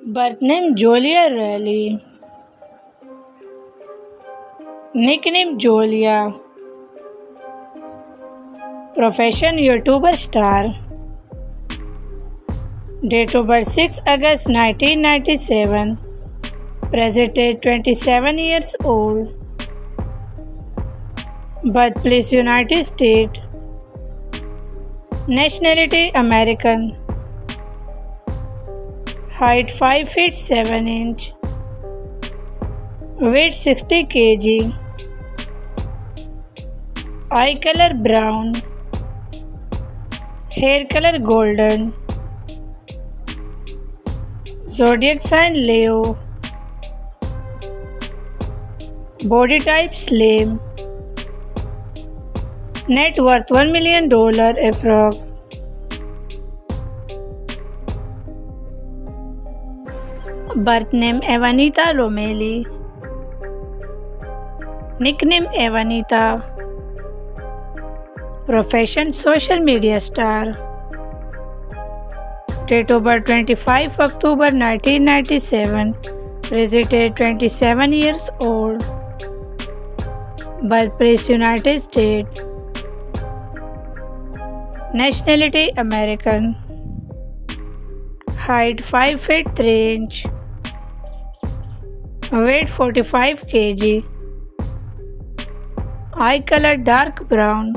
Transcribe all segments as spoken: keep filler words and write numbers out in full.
Birth name Julia Riley. Nickname Julia. Profession YouTuber star. Date of birth six August nineteen ninety-seven. Present age twenty-seven years old. Birthplace United States. Nationality American. Height five feet seven inch. Weight sixty kilograms. Eye color brown. Hair color golden. Zodiac sign Leo. Body type slim. Net worth one million dollars approx. Birth name Evanita Romeli. Nickname Evanita. Profession social media star. Date of birth twenty-five October nineteen ninety-seven. Present age twenty-seven years old. Birthplace United States. Nationality American. Height five feet three inch. Weight forty-five kilograms. Eye color dark brown.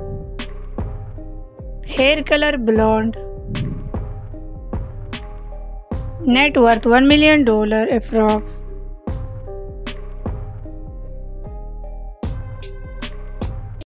Hair color blonde. Net worth one million dollars approx.